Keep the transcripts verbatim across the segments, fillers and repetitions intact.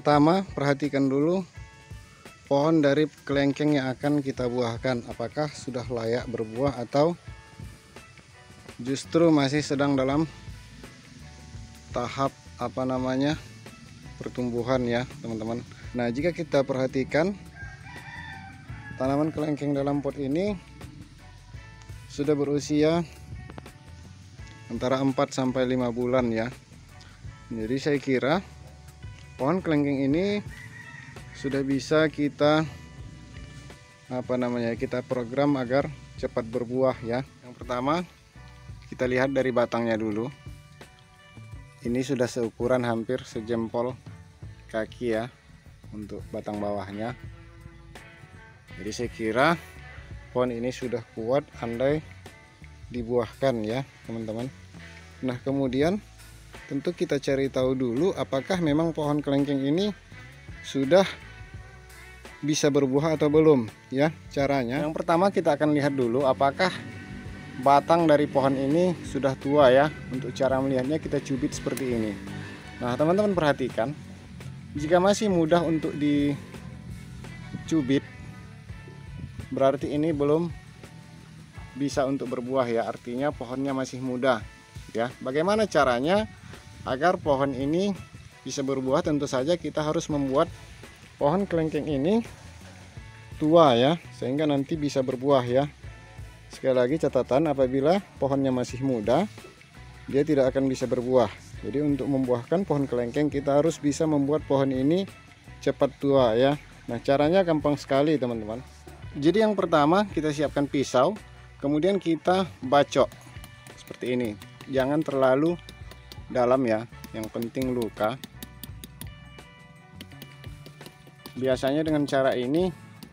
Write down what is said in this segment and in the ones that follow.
Pertama, perhatikan dulu pohon dari kelengkeng yang akan kita buahkan, apakah sudah layak berbuah atau justru masih sedang dalam tahap apa namanya pertumbuhan ya teman-teman. Nah, jika kita perhatikan tanaman kelengkeng dalam pot ini sudah berusia antara empat sampai lima bulan ya. Jadi saya kira pohon kelengkeng ini sudah bisa kita apa namanya kita program agar cepat berbuah ya. Yang pertama, kita lihat dari batangnya dulu. Ini sudah seukuran hampir sejempol kaki ya untuk batang bawahnya. Jadi saya kira pohon ini sudah kuat andai dibuahkan ya teman-teman. Nah, kemudian tentu kita cari tahu dulu apakah memang pohon kelengkeng ini sudah bisa berbuah atau belum ya. Caranya yang pertama kita akan lihat dulu apakah batang dari pohon ini sudah tua ya. Untuk cara melihatnya kita cubit seperti ini. Nah, teman-teman perhatikan, jika masih mudah untuk dicubit berarti ini belum bisa untuk berbuah ya, artinya pohonnya masih muda ya. Bagaimana caranya agar pohon ini bisa berbuah? Tentu saja kita harus membuat pohon kelengkeng ini tua ya, sehingga nanti bisa berbuah ya. Sekali lagi catatan, apabila pohonnya masih muda dia tidak akan bisa berbuah. Jadi untuk membuahkan pohon kelengkeng kita harus bisa membuat pohon ini cepat tua ya. Nah, caranya gampang sekali teman-teman. Jadi yang pertama kita siapkan pisau, kemudian kita bacok seperti ini. Jangan terlalu dalam ya, yang penting luka. Biasanya dengan cara ini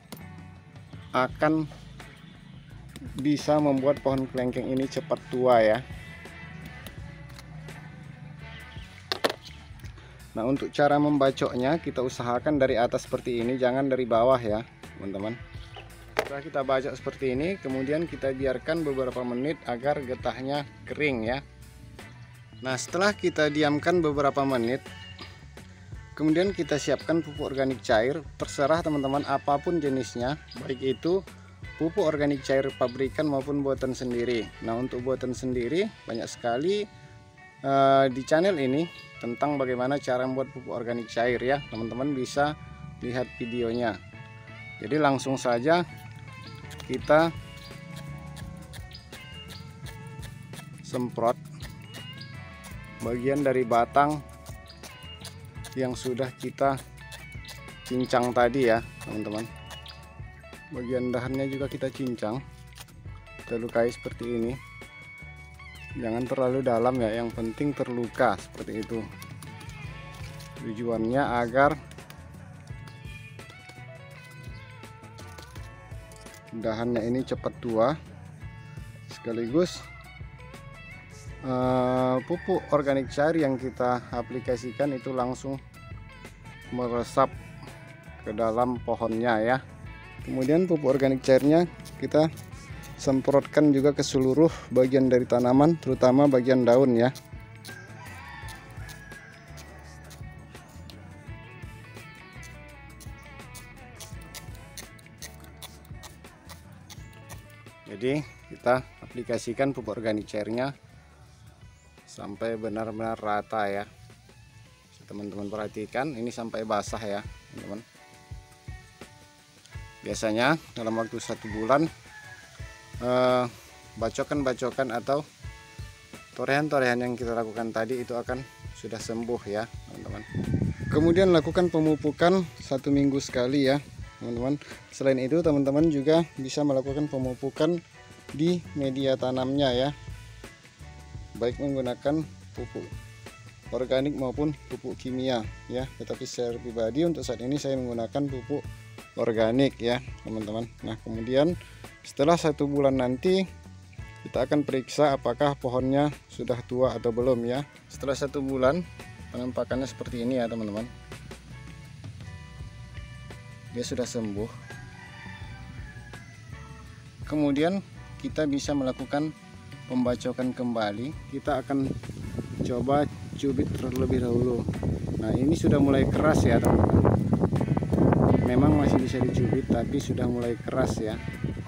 akan bisa membuat pohon kelengkeng ini cepat tua ya. Nah, untuk cara membacoknya kita usahakan dari atas seperti ini, jangan dari bawah ya teman-teman. Setelah kita bacok seperti ini, kemudian kita biarkan beberapa menit agar getahnya kering ya. Nah, setelah kita diamkan beberapa menit, kemudian kita siapkan pupuk organik cair, terserah teman-teman apapun jenisnya, baik itu pupuk organik cair pabrikan maupun buatan sendiri. Nah, untuk buatan sendiri banyak sekali uh, di channel ini tentang bagaimana cara membuat pupuk organik cair ya. Teman-teman bisa lihat videonya. Jadi langsung saja kita semprot bagian dari batang yang sudah kita cincang tadi ya teman-teman. Bagian dahannya juga kita cincang, kita lukai seperti ini. Jangan terlalu dalam ya, yang penting terluka seperti itu. Tujuannya agar dahannya ini cepat tua, sekaligus uh, pupuk organik cair yang kita aplikasikan itu langsung meresap ke dalam pohonnya ya. Kemudian pupuk organik cairnya kita semprotkan juga ke seluruh bagian dari tanaman, terutama bagian daun ya. Jadi kita aplikasikan pupuk organik cairnya sampai benar-benar rata ya. Teman-teman perhatikan, ini sampai basah ya teman-teman. Biasanya dalam waktu satu bulan eh, bacokan-bacokan atau torehan-torehan yang kita lakukan tadi itu akan sudah sembuh ya teman-teman. Kemudian lakukan pemupukan satu minggu sekali ya teman-teman. Selain itu teman-teman juga bisa melakukan pemupukan di media tanamnya ya, baik menggunakan pupuk organik maupun pupuk kimia ya. Tetapi secara pribadi untuk saat ini saya menggunakan pupuk organik ya teman-teman. Nah, kemudian setelah satu bulan nanti kita akan periksa apakah pohonnya sudah tua atau belum ya. Setelah satu bulan penampakannya seperti ini ya teman-teman. Dia sudah sembuh. Kemudian kita bisa melakukan pembacokan kembali. Kita akan coba cubit terlebih dahulu Nah ini sudah mulai keras ya teman-teman. Memang masih bisa dicubit tapi sudah mulai keras ya.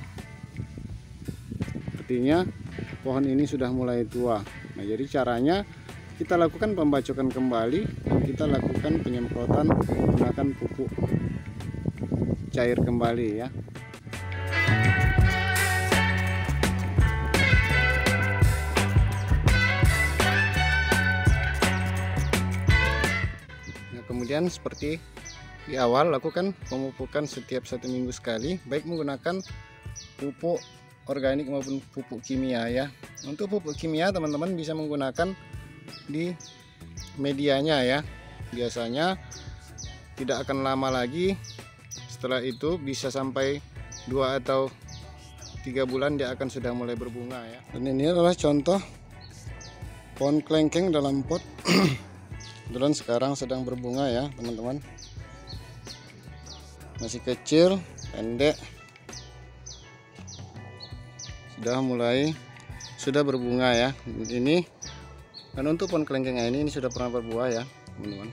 Artinya pohon ini sudah mulai tua. Nah jadi caranya kita lakukan pembacokan kembali dan kita lakukan penyemprotan menggunakan pupuk cair kembali ya. Nah kemudian seperti di awal, lakukan pemupukan setiap satu minggu sekali, baik menggunakan pupuk organik maupun pupuk kimia ya. Untuk pupuk kimia teman-teman bisa menggunakan di medianya ya. Biasanya tidak akan lama lagi, setelah itu bisa sampai dua atau tiga bulan dia akan sudah mulai berbunga ya. Dan ini adalah contoh pohon kelengkeng dalam pot. Kebetulan sekarang sedang berbunga ya teman-teman. Masih kecil, pendek, sudah mulai sudah berbunga ya. Ini dan untuk pohon kelengkeng ini ini sudah pernah berbuah ya teman-teman.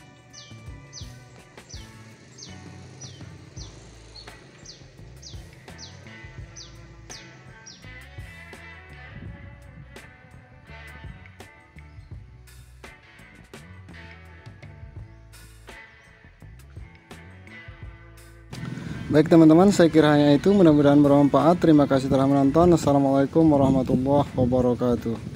Baik teman-teman, saya kira hanya itu. Mudah-mudahan bermanfaat. Terima kasih telah menonton. Assalamualaikum warahmatullahi wabarakatuh.